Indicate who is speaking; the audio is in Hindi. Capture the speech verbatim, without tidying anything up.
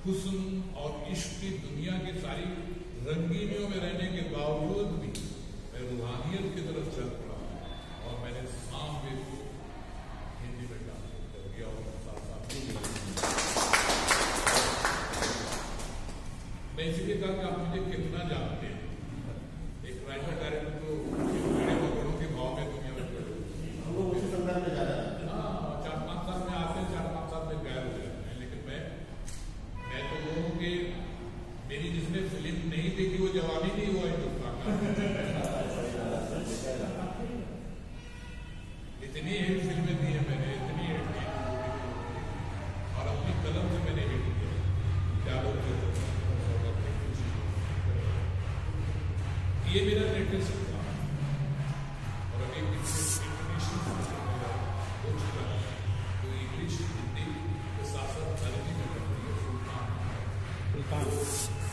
Speaker 1: हुस्न और इश्क की दुनिया की सारी रंगीनियों में रहने के बावजूद भी मैं रूहानियत की तरफ चल पड़ा और मैंने सामने को हिंदी में ट्रांसलेट कर दिया और साथ साथ मैं इसलिए कहा कि आप मुझे कितना जानते हैं। एक राइटर डायरेक्टर तो बड़े बड़ों के भाव में दुनिया में
Speaker 2: वो उसी संदर्भ में जा रहा है।
Speaker 1: हाँ, चार पाँच साल में आते हैं, चार पाँच साल में गायब हो जाते हैं। लेकिन मैं मैं तो लोगों के मेरी जिसने फिल्म नहीं देखी वो जवानी नहीं हुआ हिंदुस्तान का। इतनी हिट फिल्में दी है मैंने, इतनी हिट दी और अपनी कलम से मैंने हिट किया। क्या लोग ये मेरा लेटेस्ट था और अभी इंटरनेशनल हो चुका है तो इंग्लिश हिंदी के साथ साथ तर्जुमे में कर रही है सुल्तान।